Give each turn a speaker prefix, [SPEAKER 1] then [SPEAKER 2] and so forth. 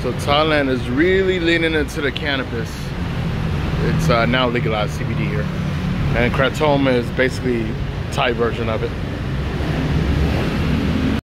[SPEAKER 1] So Thailand is really leaning into the cannabis. It's now legalized CBD here. And Kratom is basically Thai version of it.